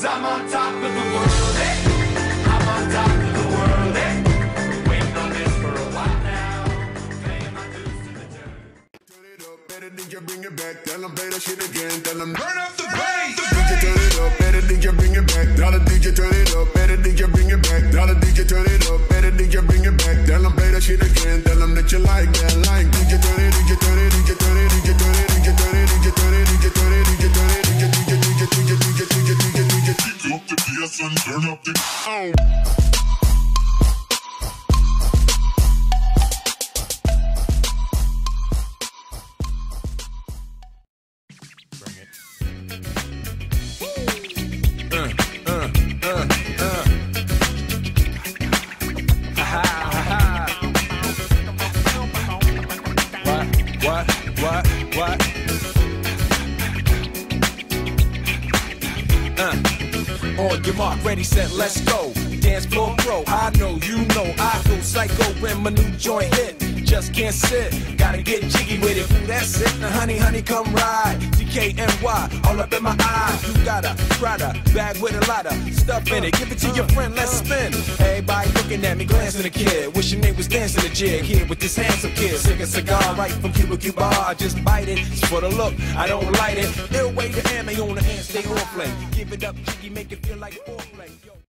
I'm on top of the world, eh? I'm on top of the world, eh? Waiting on this for a while now. Paying my dues to the dirt. Turn it up, better DJ, bring it back. Tell them play that shit again. Tell them Turn up the bass. DJ, turn it up, better DJ, bring it back. Tell the DJ, turn it up, better DJ, bring it back. Tell the DJ, turn it up, better DJ, bring it back. Tell them play that shit again. Tell them that you like that, like DJ, turn it, DJ, turn it, DJ, turn it, DJ, turn it, DJ, turn it, DJ, turn it, DJ, turn it, DJ, turn it, DJ, DJ, DJ, DJ, DJ, DJ, DJ, DJ, DJ, up the PS and turn up the What? On your mark, ready, set, let's go. Dance floor pro, I know, you know, I go psycho when my new joint hit. Just can't sit, gotta get jiggy with it. Ooh, that's it, now honey, come ride. DKNY, all up in my eye. You got a Prada bag with a lot of stuff in it. Give it to your friend, let's spin. Everybody looking at me, glancing a kid. Wishing they was dancing a jig here with this handsome kid. Sick a cigar right from Cuba. I just bite it, it's for the look, I don't light it. Ill way to ammo on the hand, stay on play. Give it up, jiggy, make it feel like foreplay.